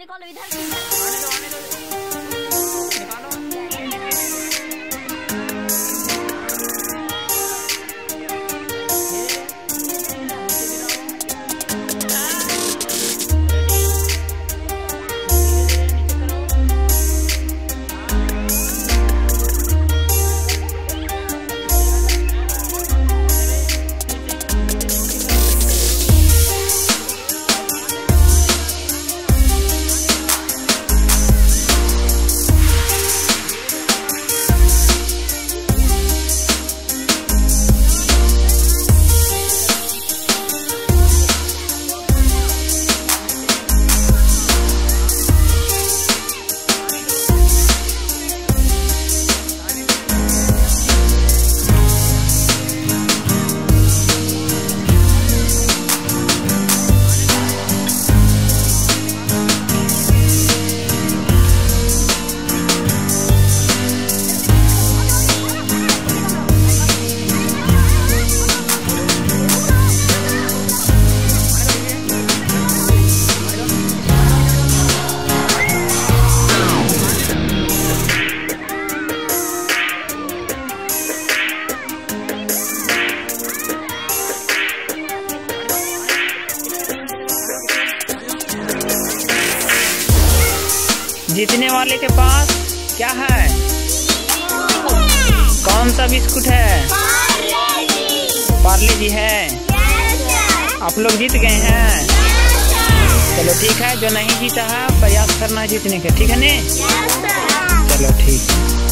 निकालो इधर से आने दो निकालो। जीतने वाले के पास क्या है? कौन सा बिस्कुट है? पार्ले जी है। आप लोग जीत गए हैं। चलो ठीक है, जो नहीं जीता है प्रयास करना जीतने का, ठीक है ने? चलो ठीक है।